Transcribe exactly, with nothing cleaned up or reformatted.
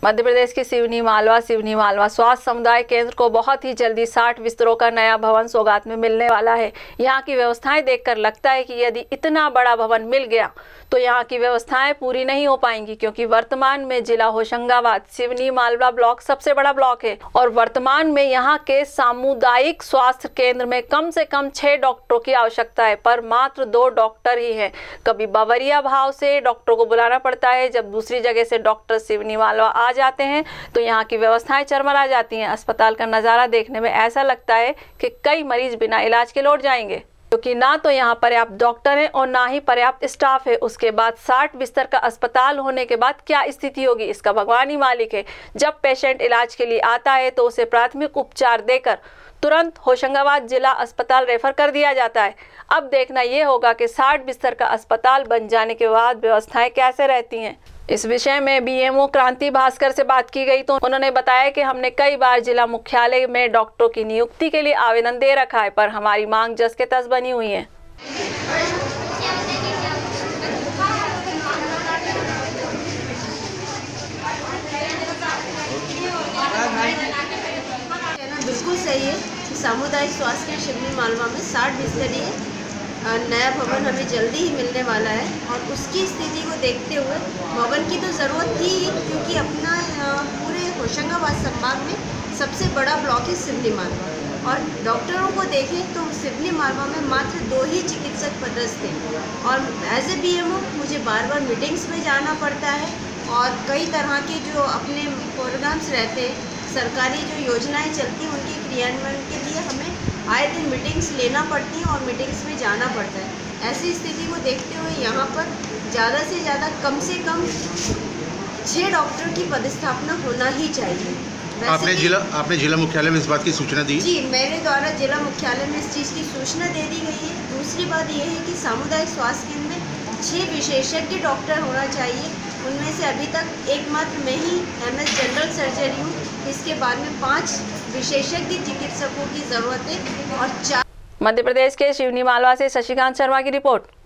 मध्य प्रदेश के सिवनी मालवा सिवनी मालवा स्वास्थ्य समुदाय केंद्र को बहुत ही जल्दी साठ बिस्तरों का नया भवन सौगात में मिलने वाला है। यहाँ की व्यवस्थाएं देखकर लगता है कि यदि इतना बड़ा भवन मिल गया तो यहाँ की व्यवस्थाएं पूरी नहीं हो पाएंगी, क्योंकि वर्तमान में जिला होशंगाबाद सिवनी मालवा ब्लॉक सबसे बड़ा ब्लॉक है और वर्तमान में यहाँ के सामुदायिक स्वास्थ्य केंद्र में कम से कम छह डॉक्टरों की आवश्यकता है, पर मात्र दो डॉक्टर ही हैं। कभी बावरिया भाव से डॉक्टरों को बुलाना पड़ता है, जब दूसरी जगह से डॉक्टर सिवनी मालवा आ जाते हैं तो यहाँ की व्यवस्थाएं चरमरा जाती हैं। अस्पताल का नज़ारा देखने में ऐसा लगता है कि कई मरीज बिना इलाज के लौट जाएंगे, क्योंकि ना तो यहाँ पर्याप्त डॉक्टर हैं और ना ही पर्याप्त स्टाफ है। उसके बाद साठ बिस्तर का अस्पताल होने के बाद क्या स्थिति होगी, इसका भगवान ही मालिक है। जब पेशेंट इलाज के लिए आता है तो उसे प्राथमिक उपचार देकर तुरंत होशंगाबाद जिला अस्पताल रेफर कर दिया जाता है। अब देखना ये होगा कि साठ बिस्तर का अस्पताल बन जाने के बाद व्यवस्थाएं कैसे रहती हैं। इस विषय में बीएमओ क्रांति भास्कर से बात की गई तो उन्होंने बताया कि हमने कई बार जिला मुख्यालय में डॉक्टरों की नियुक्ति के लिए आवेदन दे रखा है, पर हमारी मांग जस के तस बनी हुई है। बिल्कुल सही है कि सामुदायिक स्वास्थ्य केंद्र सिवनी मालवा में साठ बिस्तरी है। नया भवन हमें जल्दी ही मिलने वाला है और उसकी स्थिति को देखते हुए भवन की तो ज़रूरत थी, क्योंकि अपना पूरे होशंगाबाद संभाग में सबसे बड़ा ब्लॉक है सिवनी मालवा और डॉक्टरों को देखें तो सिवनी मालवा में मात्र दो ही चिकित्सक पदस्थ हैं और एज ए बीएमओ मुझे बार बार मीटिंग्स में जाना पड़ता है और कई तरह के जो अपने प्रोग्राम्स रहते हैं, सरकारी जो योजनाएं चलती हैं उनके क्रियान्वयन के लिए हमें आए दिन मीटिंग्स लेना पड़ती हैं और मीटिंग्स में जाना पड़ता है। ऐसी स्थिति को देखते हुए यहाँ पर ज़्यादा से ज़्यादा कम से कम छः डॉक्टर की पदस्थापना होना ही चाहिए। आपने जिला आपने जिला मुख्यालय में इस बात की सूचना दी? जी, मेरे द्वारा जिला मुख्यालय में इस चीज़ की सूचना दे दी गई है। दूसरी बात यह है कि सामुदायिक स्वास्थ्य केंद्र में छः विशेषज्ञ डॉक्टर होना चाहिए। उनमें से अभी तक एकमात्र मैं ही एमएस जनरल सर्जरी हूँ। इसके बाद में पाँच विशेषज्ञ चिकित्सकों की ज़रूरत है और चार। मध्य प्रदेश के सिवनी मालवा से शशिकांत शर्मा की रिपोर्ट।